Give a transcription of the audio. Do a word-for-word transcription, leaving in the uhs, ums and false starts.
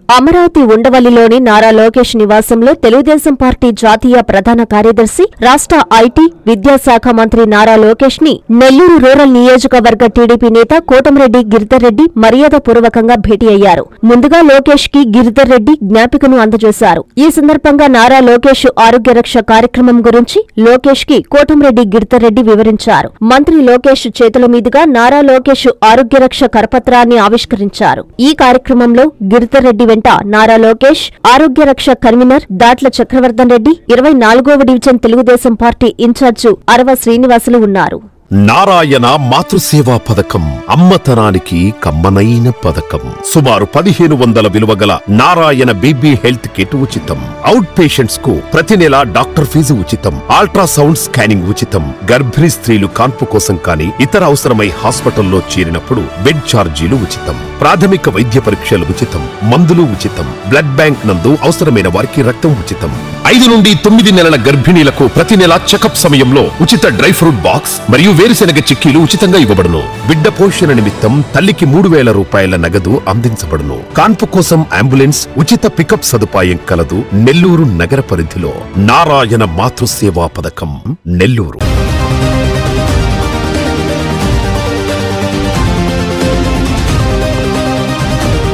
అమరావతి ఉండవల్లిలోని నారా లోకేష్ నివాసంలో తెలుగుదేశం పార్టీ జాతీయ ప్రధాన కార్యదర్శి రాష్ట్ర ఐటీ విద్యాశాఖ మంత్రి నారా లోకేష్ ని నెల్లూరు రూరల్ నియోజకవర్గ టీడీపీ నేత కోటంరెడ్డి గిరిధర్ రెడ్డి మర్యాదపూర్వకంగా భేటీ అయ్యారు. ముందుగా లోకేష్ కి గిరిధర్ రెడ్డి జ్ఞాపికను అందజేశారు. ఈ సందర్భంగా నారా లోకేష్ ఆరోగ్య రక్ష కార్యక్రమం గురించి లోకేష్ కి కోటంరెడ్డి గిరిధర్ రెడ్డి వివరించారు. మంత్రి లోకేష్ చేతుల మీదుగా నారా లోకేష్ ఆరోగ్య రక్ష కరపత్రాన్ని ఆవిష్కరించారు. ఈ కార్యక్రమంలో గిరిధర్ రెడ్డి వెంట నారా లోకేష్, ఆరోగ్య రక్ష కన్వీనర్ దాట్ల చక్రవర్ధన్ రెడ్డి, ఇరవై నాలుగవ division Telugu Desam party incharge Arava Srinivasulu ఉన్నారు. నారాయణ మాతృసేవా పథకం అమ్మతనానికి కమ్మనైన పథకం. సుమారు పదిహేను వందల విలువగల నారాయణ బేబీ హెల్త్ కిట్ ఉచితం. అవుట్ పేషెంట్స్ కు ప్రతి నెల డాక్టర్ ఫీజు ఉచితం. అల్ట్రాసౌండ్ స్కానింగ్ ఉచితం. గర్భిణీ స్త్రీలు కాన్పు కోసం కానీ ఇతర అవసరమై హాస్పిటల్లో చేరినప్పుడు బెడ్ ఛార్జీలు ఉచితం. ప్రాథమిక వైద్య పరీక్షలు ఉచితం. మందులు ఉచితం. బ్లడ్ బ్యాంక్ నందు అవసరమైన వారికి రక్తం ఉచితం. ఐదు నుండి తొమ్మిది నెలల గర్భిణీలకు ప్రతి నెల చెకప్ సమయంలో ఉచిత డ్రై ఫ్రూట్ బాక్స్ మరియు వేరుశెనగ చిక్కీలు ఉచితంగా ఇవ్వబడును. బిడ్డ పోషణ నిమిత్తం తల్లికి మూడు వేల రూపాయల నగదు అందించబడును. కాన్పు కోసం అంబులెన్స్ ఉచిత పికప్ సదుపాయం కలదు. నెల్లూరు నగర పరిధిలో నారాయణ మాతృసేవా పథకం నెల్లూరు.